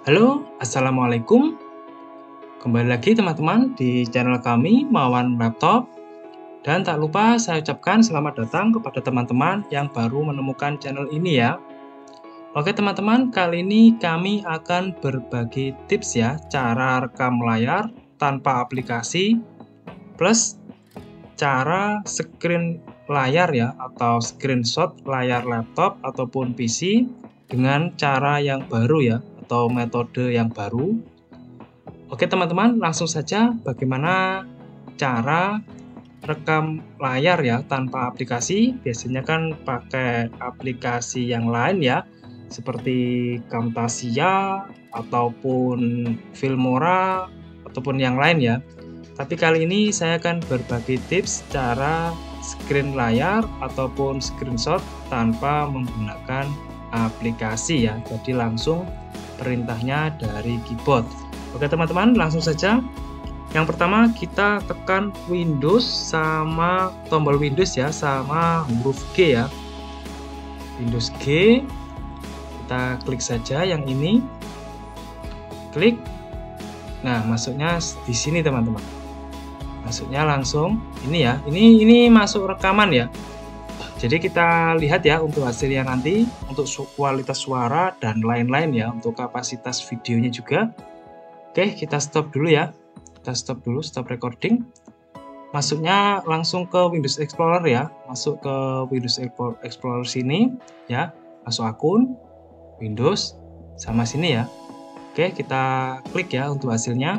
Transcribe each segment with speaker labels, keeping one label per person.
Speaker 1: Halo, Assalamualaikum. Kembali lagi teman-teman di channel kami Mawan Laptop. Dan tak lupa saya ucapkan selamat datang kepada teman-teman yang baru menemukan channel ini ya. Oke teman-teman, kali ini kami akan berbagi tips ya, cara rekam layar tanpa aplikasi, plus cara screen layar ya, atau screenshot layar laptop ataupun PC dengan cara yang baru ya, atau metode yang baru. Oke teman-teman, langsung saja bagaimana cara rekam layar ya tanpa aplikasi. Biasanya kan pakai aplikasi yang lain ya, seperti Camtasia ataupun Filmora ataupun yang lain ya. Tapi kali ini saya akan berbagi tips cara screen layar ataupun screenshot tanpa menggunakan aplikasi ya. Jadi langsung perintahnya dari keyboard. Oke teman-teman, langsung saja. Yang pertama kita tekan Windows sama tombol Windows ya, sama huruf G ya. Windows G. Kita klik saja yang ini. Klik. Nah, masuknya di sini teman-teman. Masuknya langsung ini ya. Ini masuk rekaman ya. Jadi kita lihat ya untuk hasilnya nanti, untuk kualitas suara dan lain-lain ya, untuk kapasitas videonya juga. Oke, kita stop dulu ya. Kita stop dulu, stop recording. Masuknya langsung ke Windows Explorer ya. Masuk ke Windows Explorer sini ya. Masuk akun, Windows, sama sini ya. Oke, kita klik ya untuk hasilnya.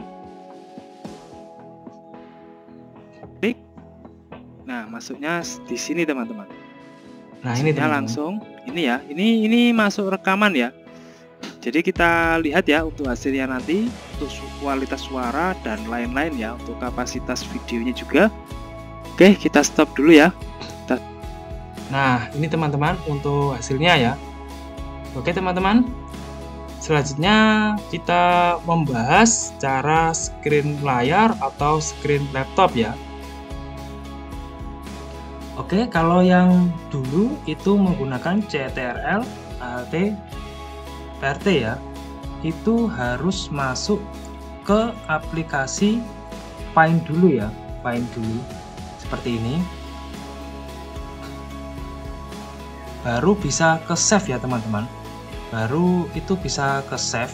Speaker 2: Klik. Nah, masuknya di sini teman-teman.
Speaker 1: Nah, ini teman-teman.
Speaker 2: Langsung ini ya. Ini masuk rekaman ya. Jadi kita lihat ya untuk hasilnya nanti, untuk kualitas suara dan lain-lain ya, untuk kapasitas videonya juga. Oke, kita stop dulu ya.
Speaker 1: Nah, ini teman-teman untuk hasilnya ya. Oke teman-teman, selanjutnya kita membahas cara screen layar atau screen laptop ya. Oke, kalau yang dulu itu menggunakan CTRL, Alt, RT ya, itu harus masuk ke aplikasi Paint dulu ya, Paint dulu seperti ini, baru bisa ke save ya teman-teman, baru itu bisa ke save.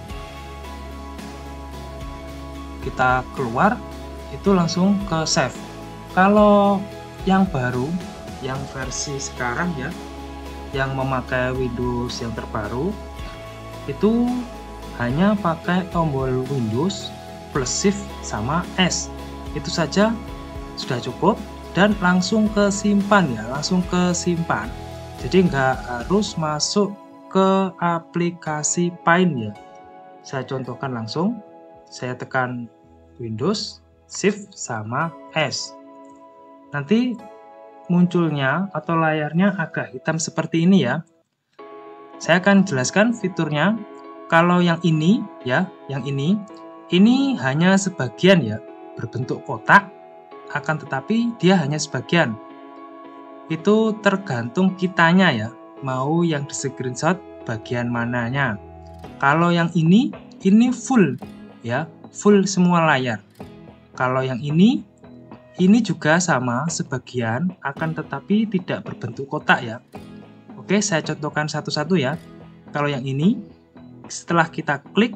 Speaker 1: Kita keluar itu langsung ke save. Kalau yang baru, yang versi sekarang ya, yang memakai Windows yang terbaru, itu hanya pakai tombol Windows plus Shift sama S. Itu saja sudah cukup dan langsung ke simpan ya, langsung ke simpan. Jadi nggak harus masuk ke aplikasi Paint ya. Saya contohkan langsung. Saya tekan Windows Shift sama S. Nanti munculnya atau layarnya agak hitam seperti ini ya. Saya akan jelaskan fiturnya. Kalau yang ini ya, yang ini hanya sebagian ya, berbentuk kotak, akan tetapi dia hanya sebagian. Itu tergantung kitanya ya, mau yang di screenshot bagian mananya. Kalau yang ini full ya, full semua layar. Kalau yang ini juga sama sebagian, akan tetapi tidak berbentuk kotak ya. Oke, saya contohkan satu-satu ya. Kalau yang ini, setelah kita klik,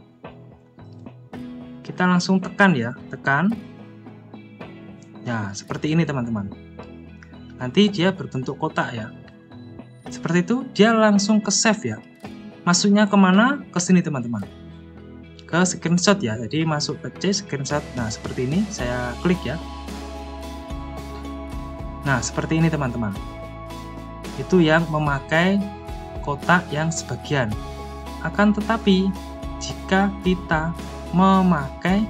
Speaker 1: kita langsung tekan ya, tekan. Ya, seperti ini teman-teman. Nanti dia berbentuk kotak ya. Seperti itu, dia langsung ke save ya. Masuknya kemana? Ke sini teman-teman. Ke screenshot ya. Jadi masuk ke C screenshot. Nah, seperti ini saya klik ya. Nah, seperti ini teman-teman. Itu yang memakai kotak yang sebagian. Akan tetapi jika kita memakai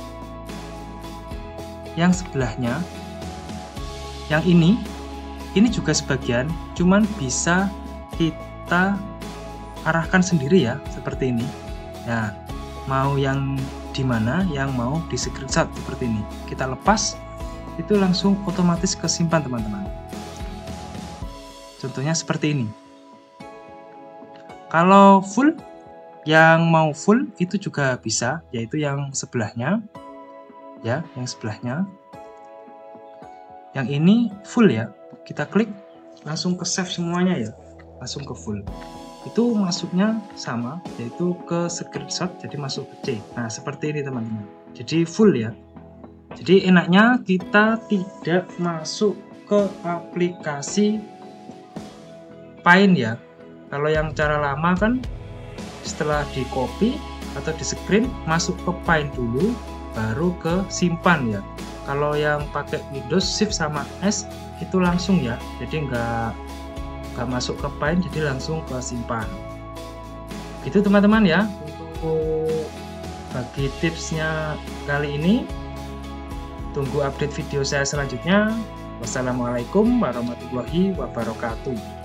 Speaker 1: yang sebelahnya, yang ini juga sebagian, cuman bisa kita arahkan sendiri ya, seperti ini. Nah, mau yang di mana, yang mau di screenshot seperti ini. Kita lepas, itu langsung otomatis kesimpan teman-teman. Contohnya seperti ini. Kalau full Yang mau full itu juga bisa, yaitu yang sebelahnya ya, yang sebelahnya. Yang ini full ya, kita klik langsung ke save semuanya ya, langsung ke full. Itu masuknya sama, yaitu ke screenshot, jadi masuk ke C. Nah seperti ini teman-teman, jadi full ya. Jadi enaknya kita tidak masuk ke aplikasi Paint ya. Kalau yang cara lama kan setelah di copy atau di screen masuk ke Paint dulu, baru ke simpan ya. Kalau yang pakai Windows Shift sama S itu langsung ya, jadi nggak masuk ke Paint, jadi langsung ke simpan. Gitu teman-teman ya, untuk bagi tipsnya kali ini. Tunggu update video saya selanjutnya. Wassalamualaikum warahmatullahi wabarakatuh.